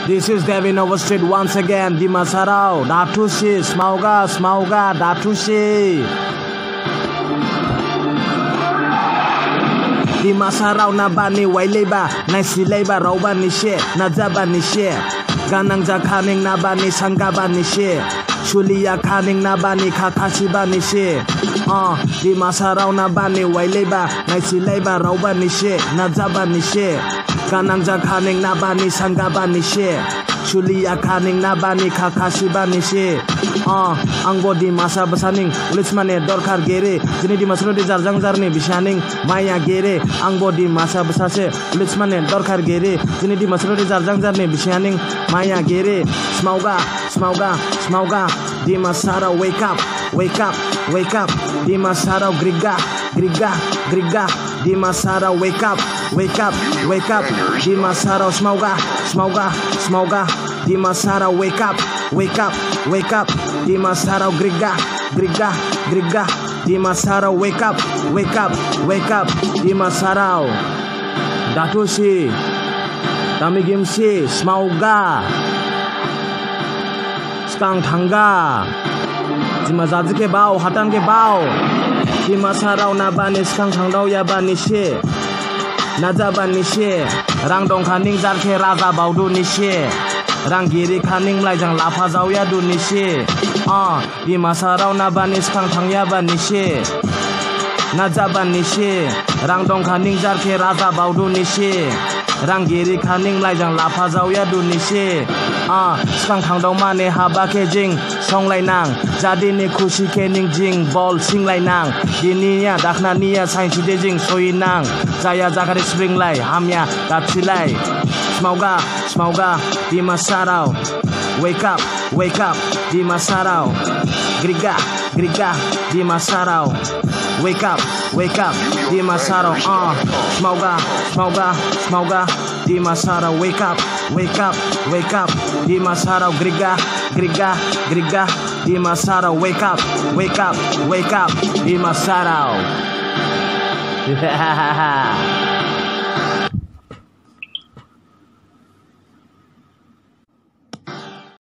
This is Devin Overstreet once again. Di Masarau, Datushi, Smauga, Datushi. Di Masarau nabani waileba, naisileba rauba nishe, najaba nishe. Ganang jakaning nabani sangaba nishe. Shulia kaning nabani kakashiba nishe. Di Masarau nabani waileba, naisileba rauba nishe, najaba nishe. Ganang jakaning nabani sangaba nishe. Shulia kaning nabani kakashiba nishe. Angbo di masa besaning ulismane dorkar gere jini di masro di jarjang jarni bisaning maya gere angbo di masa besase ulismane dorkar gere jini di masro di jarjang jarni bisaning maya gere smauga di Masarau wake up di Masarau griga di Masarau wake up di Masarau smauga di Masarau wake up di Masarau griga di Masarau wake up di Masarau Datushi Tami Gimsi smauga Skang Tangga Jima Zazi ke bau hatan ke bau di Masarau nabani skang tangdau ya bani she naja bani she rang dong kaning jar ke raja baudu ni she rang giri kaning mlaijang lapa jau ya du ni she di Masarau nabani skang tang ya bani she naja bani she rang dong kaning jar ke raja baudu ni she rang giri kaning mlaijang lapa jau ya du ni she skang tangdau mane haba ke jing song lai nang jadi ni kushi ke ning jing bol sing lai nang diniya dakna niya sain chide jing soi nang jaya jakari spring lai hamya tapsi lai smauga di Masarau wake up di Masarau griga di Masarau wake up di Masarau smauga di Masarau wake up di Masarau griga di Masarau wake up di Masarau